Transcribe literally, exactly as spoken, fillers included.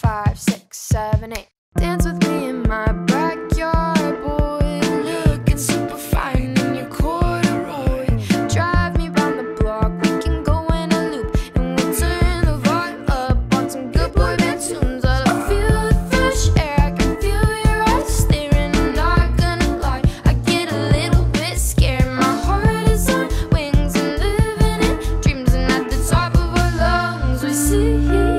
five, six, seven, eight. Dance with me in my backyard, boy. Looking super fine in your corduroy. Drive me round the block, we can go in a loop, and we'll turn the volume up on some good boy band tunes. I feel the fresh air, I can feel your eyes staring. I'm not gonna lie, I get a little bit scared. My heart is on wings and living in dreams, and at the top of our lungs we see